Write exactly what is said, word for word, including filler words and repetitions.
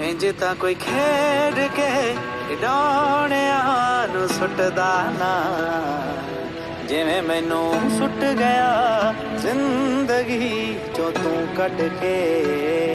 ਇੰਜ ਤਾਂ ਕੋਈ ਖੇਡ ਕੇ ਡਾਉਣਿਆਂ ਨੂੰ ਸੁੱਟਦਾ ਨਾ, ਜਿਵੇਂ ਮੈਨੂੰ ਸੁੱਟ ਗਿਆ ਜ਼ਿੰਦਗੀ ਚੋਂ ਤੂੰ ਕੱਢ ਕੇ।